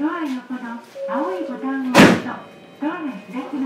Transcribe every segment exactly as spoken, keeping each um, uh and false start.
ドア横の青いボタンを押すとドアが開きます。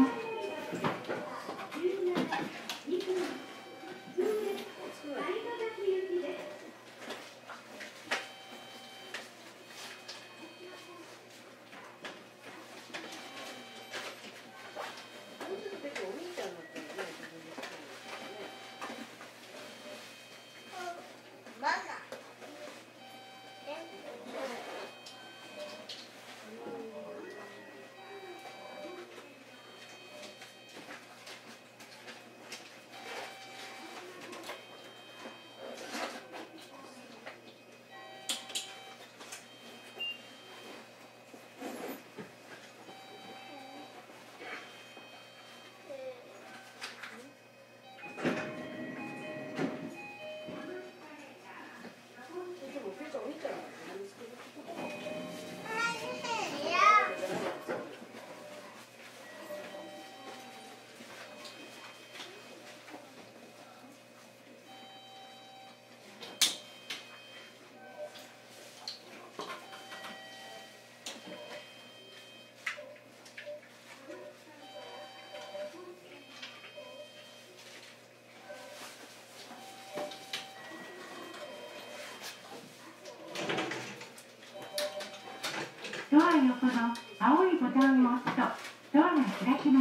ドア横の青いボタンを押すとドアが開きます。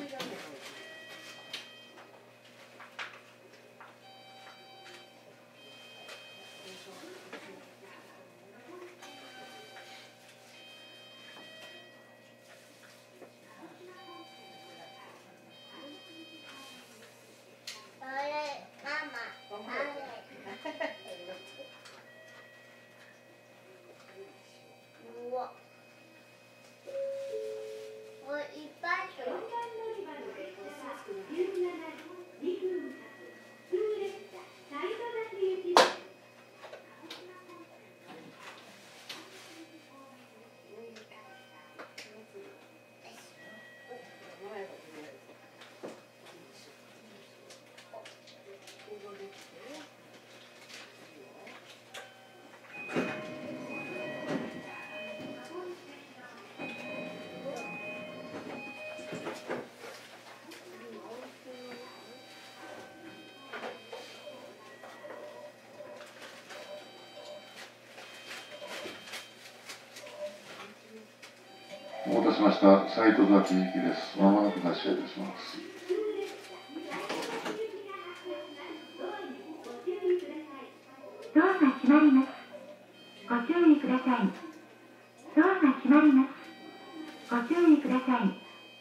お待たせしました。斉藤崎美希です。まもなく発車いたします。 ドアが閉まります。ご注意ください。ドアが閉まります。ご注意ください。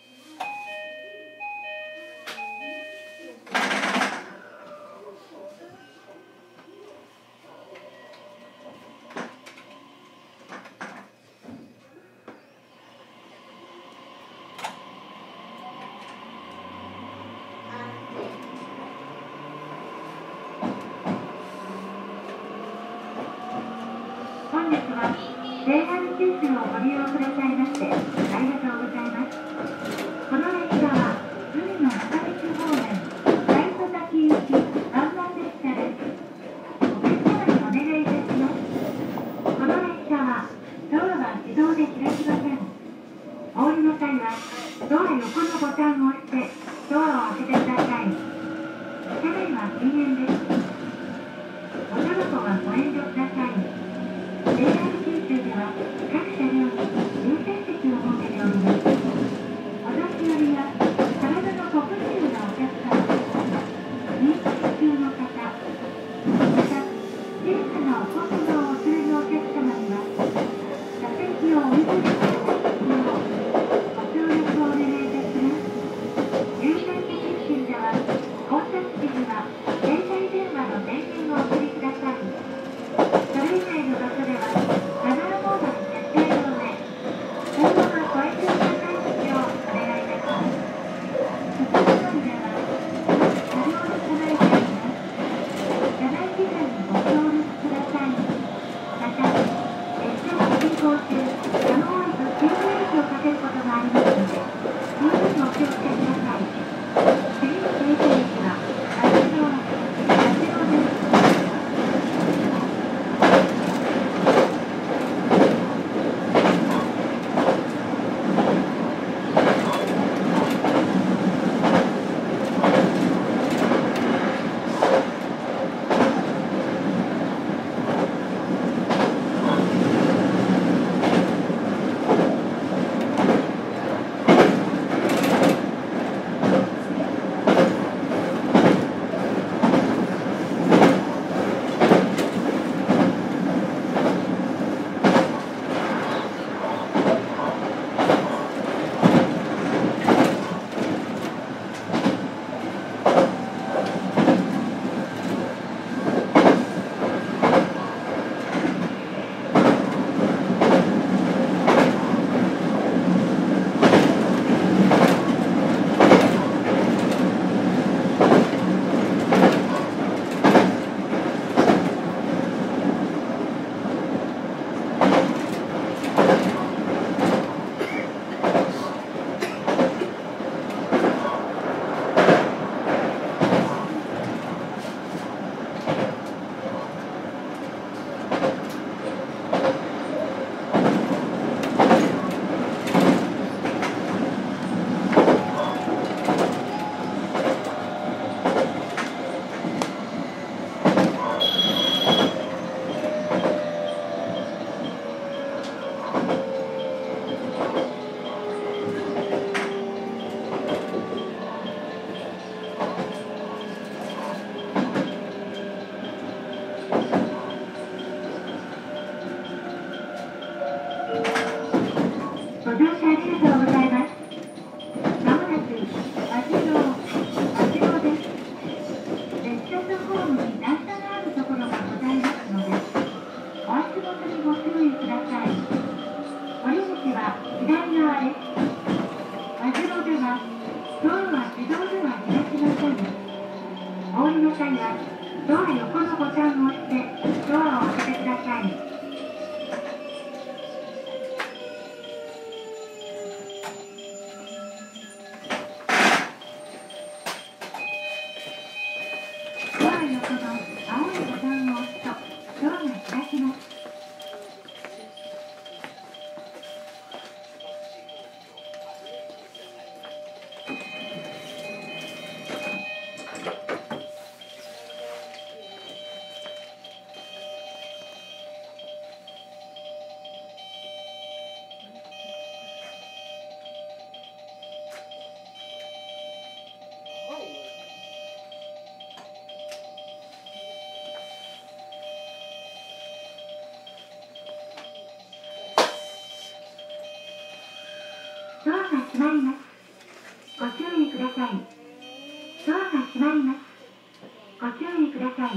本日はジェイアール 九州をご利用くださいましてありがとうございます。この列車は海の中道方面斉戸崎行き湾岸列車です。お客様にお願いいたします。この列車はドアは自動で開きません。お降りの際はドア横のボタンを押してドアを開けてください。車内は禁煙です。おタバコはご遠慮ください。ジェイアール 九州では各車両に優先席を設けております。お年寄りや体のご不自由なお客様、妊娠中の方、また小さなお子様をお連れのお客様には座席をお譲りいただきますようご協力をお願いいたします。優先席付近では降車時には携帯電話の電源をお送りください。それ以外の場所ではマナーモードに設定の上、通話はご遠慮くださいますようお願いいたします。進む際では車両に備えてあります。車内機材にご協力ください。また、列車を進行中、やむを得ず急ブレーキをかけることがありますので、十分お気をつけください。次の停車駅は、足のの際はドア横のボタンを押してドアを開けてください。ドア横の青いボタンを押すとドアが開きます。ドアが閉まります。ご注意ください。ドアが閉まります。ご注意ください。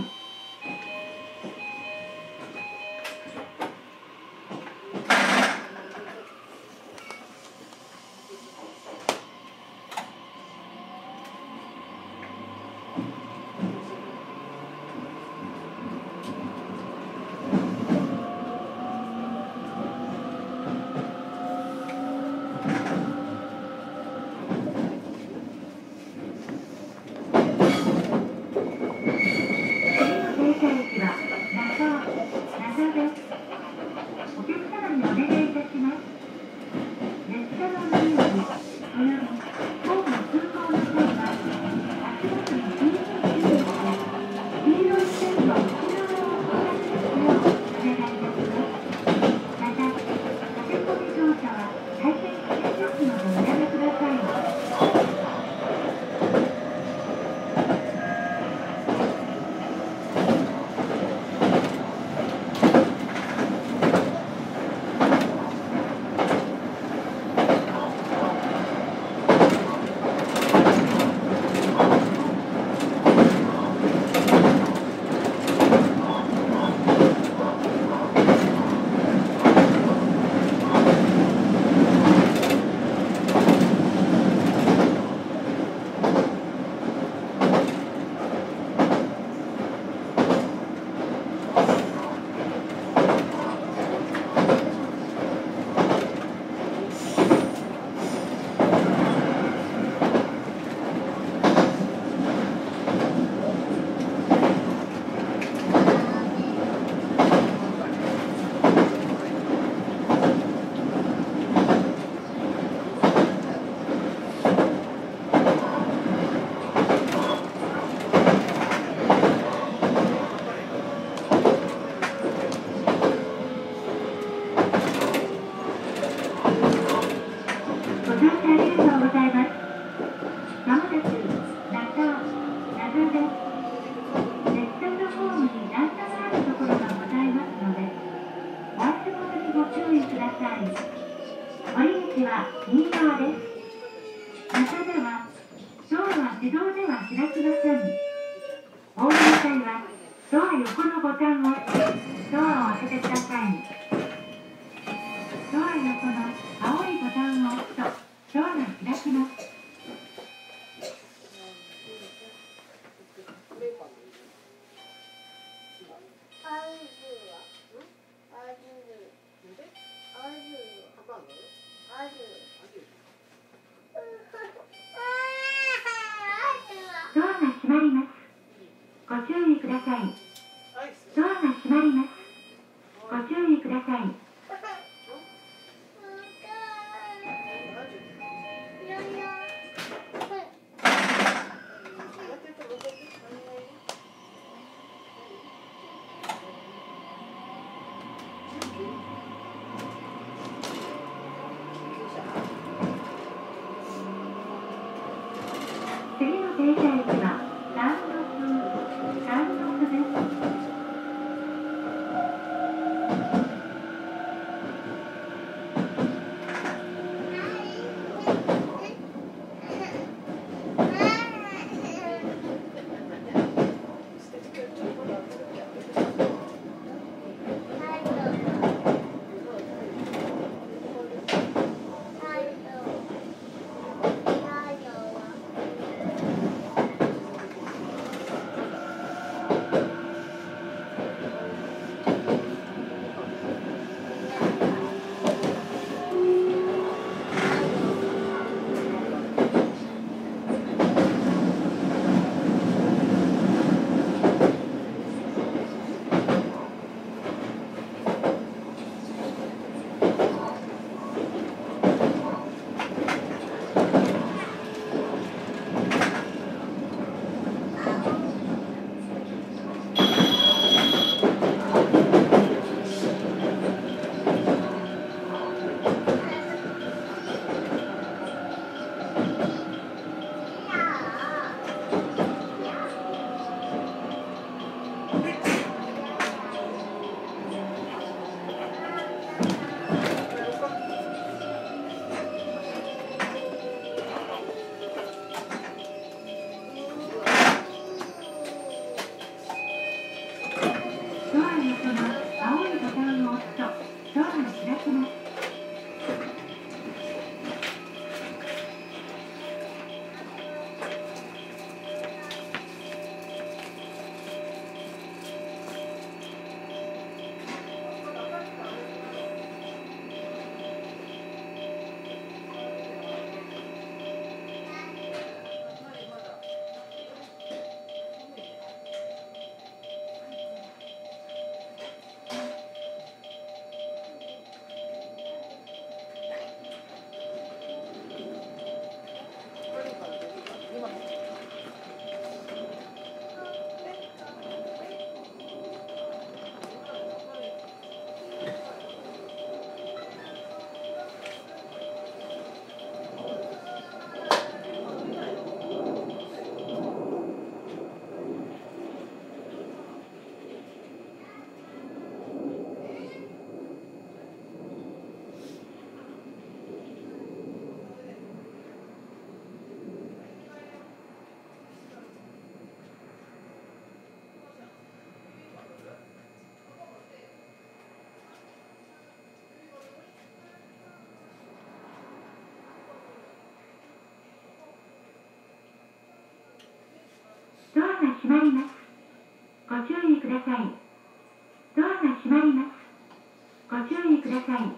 閉まります。ご注意ください。ドアが閉まります。ご注意ください。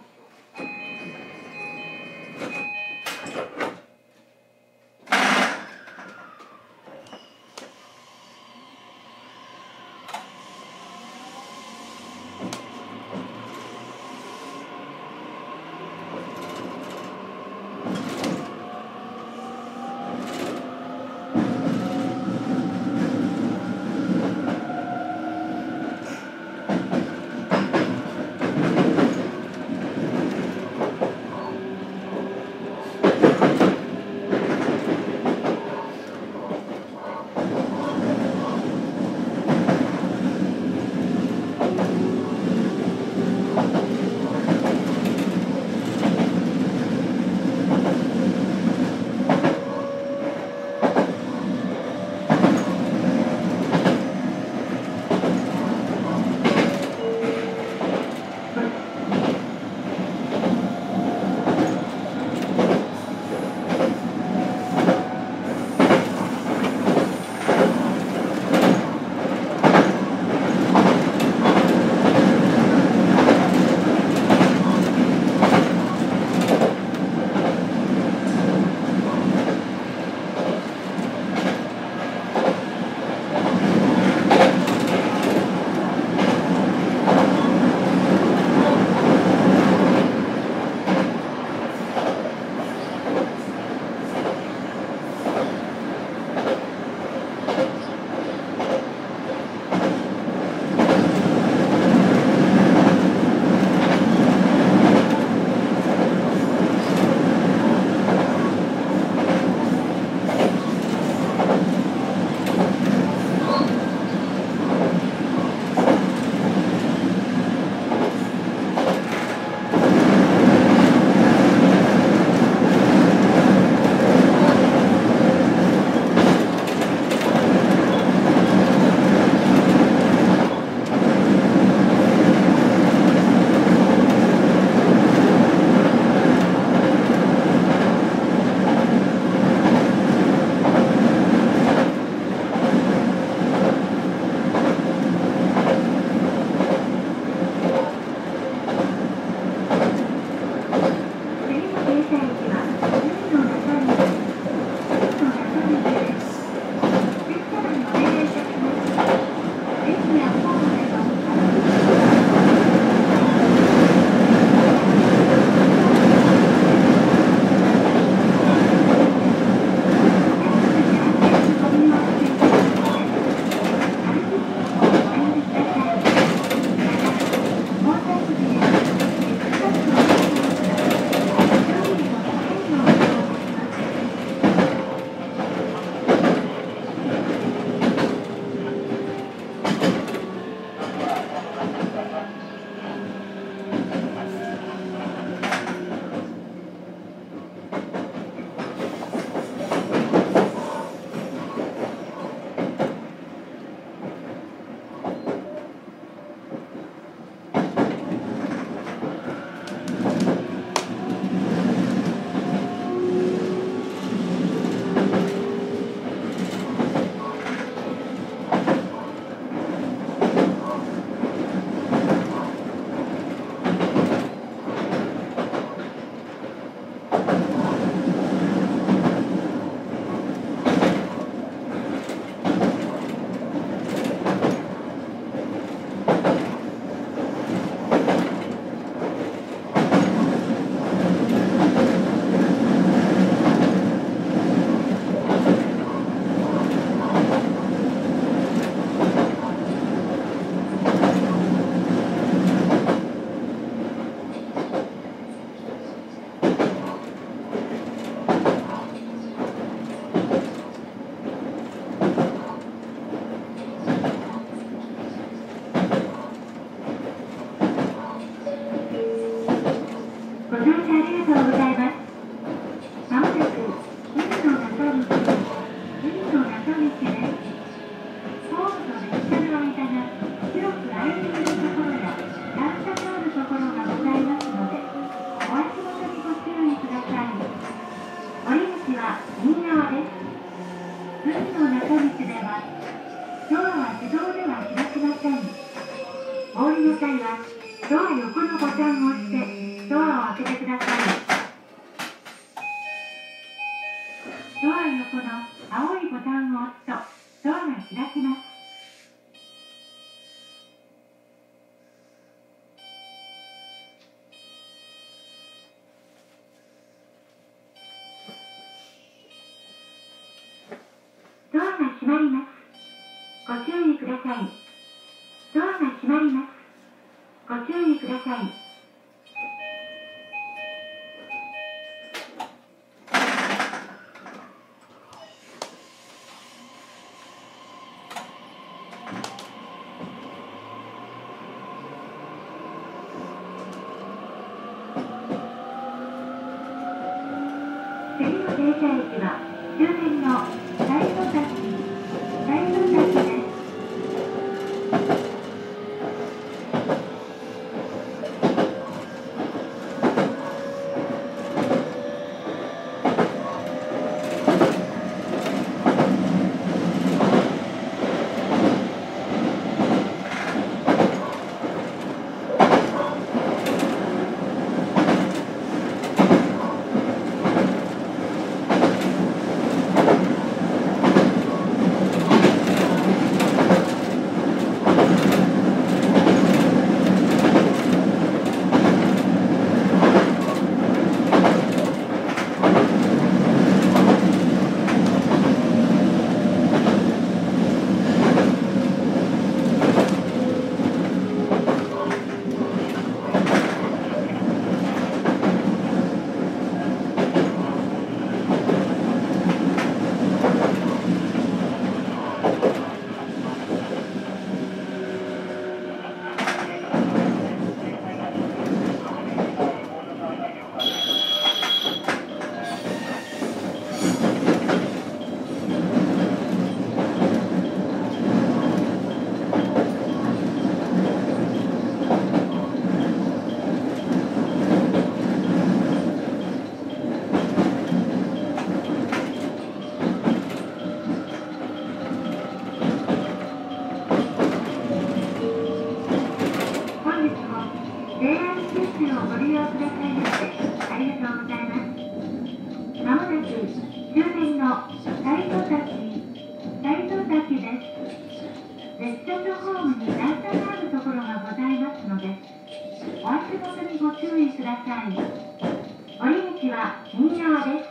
ドアは自動では開きません。お降りの際はドア横のボタンを押してドアを開けてください。ドア横の青いボタンを押すとドアが開きます。ドアが閉まります。ご注意ください。ドアが閉まります。ご注意ください。次の停車駅は終点の大戸崎、大戸崎です。ジェイアール 九州をご利用くださいましてありがとうございます。まもなく終点の大戸崎、大戸崎です。列車とホームに段差があるところがございますので、お足元にご注意ください。降り口は右側です。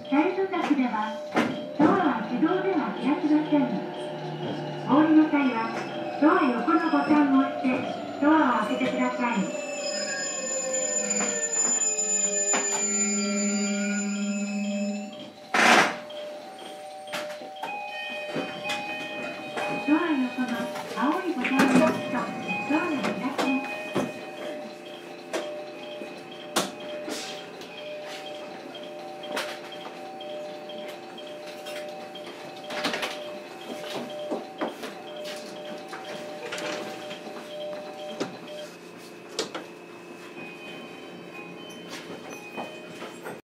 大戸崎ではドアは自動では開きません。お降りの際はドア横のボタンを押してドアを開けてください。